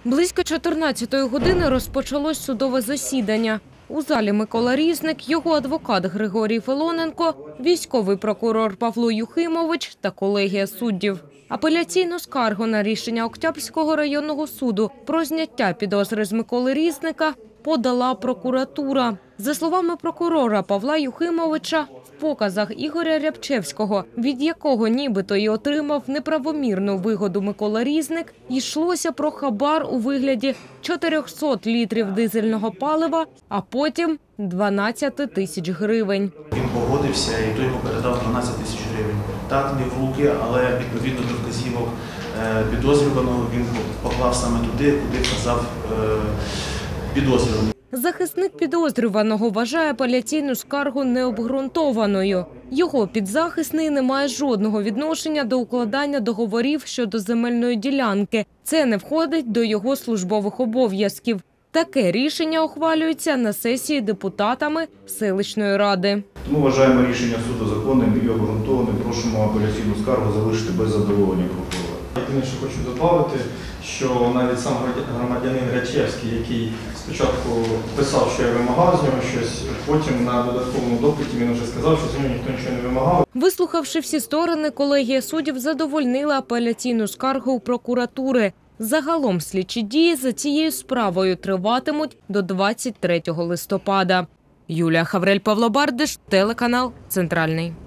Близько 14-ї години розпочалось судове засідання. У залі Микола Різник, його адвокат Григорій Филоненко, військовий прокурор Павло Юхимович та колегія суддів. Апеляційну скаргу на рішення Октябрського районного суду про зняття підозри з Миколи Різника подала прокуратура. За словами прокурора Павла Юхимовича, в показах Ігоря Рябчевського, від якого нібито й отримав неправомірну вигоду Микола Різник, йшлося про хабар у вигляді 400 літрів дизельного палива, а потім 12 тисяч гривень. Він погодився і той йому передав 12 тисяч гривень. Так, не в руки, але відповідно до вказівок підозрюваного він поклав саме туди, куди вказав підозрюваний. Захисник підозрюваного вважає апеляційну скаргу необґрунтованою. Його підзахисний не має жодного відношення до укладання договорів щодо земельної ділянки. Це не входить до його службових обов'язків. Таке рішення ухвалюється на сесії депутатами селищної ради. Тому вважаємо рішення суду законним і обґрунтованим. Просимо апеляційну скаргу залишити без задоволення прокурора. Єдине, що хочу додати, що навіть сам громадянин Рячевський, який спочатку писав, що я вимагав з нього щось, потім на додатковому допиті він вже сказав, що з нього ніхто нічого не вимагав. Вислухавши всі сторони, колегія суддів задовольнила апеляційну скаргу у прокуратури. Загалом слідчі дії за цією справою триватимуть до 23 листопада. Юлія Хаврель, Павло Бардиш, телеканал «Центральний».